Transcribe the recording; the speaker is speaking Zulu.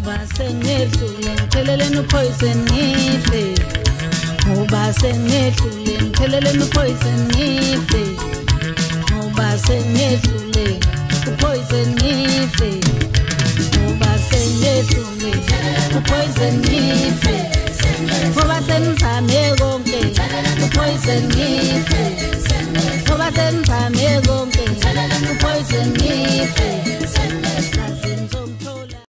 ngoba senedlule ngipheleleni uphoyisen ngife ngoba senedlule ngipheleleni uphoyisen ngife ngoba senedlule uphoyisen ngife ngoba senedlule uphoyisen ngife ngoba senizame konke uphoyisen ngife